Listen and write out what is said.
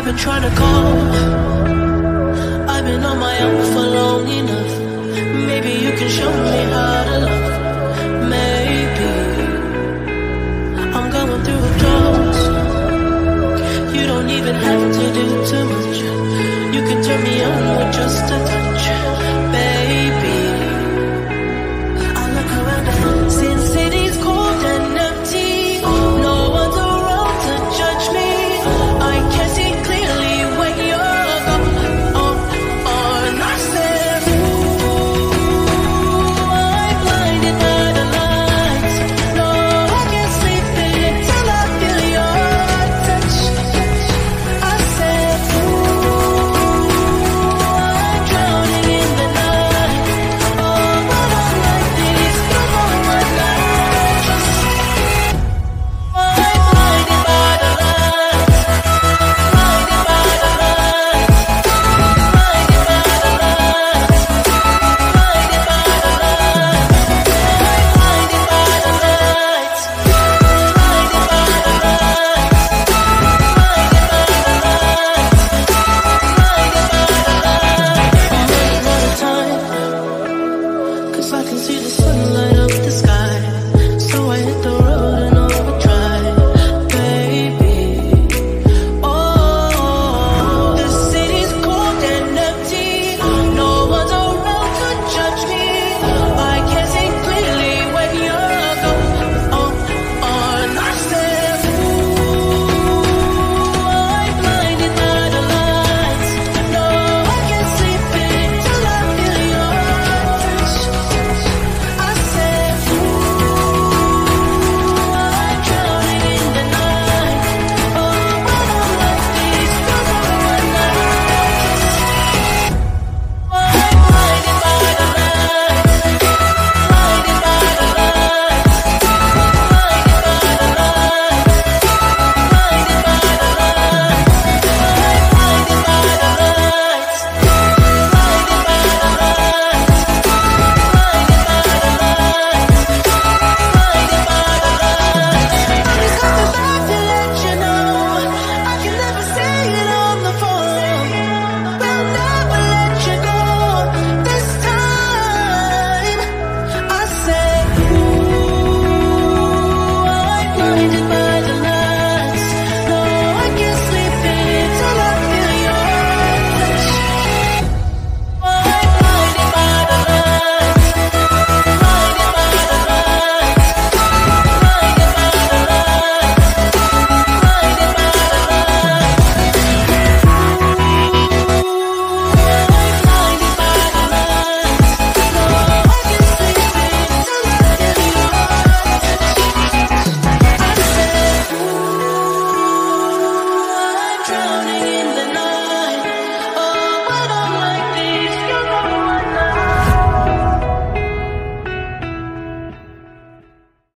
I've been trying to call, I've been on my own for long enough. Maybe you can show me how to love. Maybe I'm going through withdrawals. You don't even have to do too much. You can turn me on with just a touch.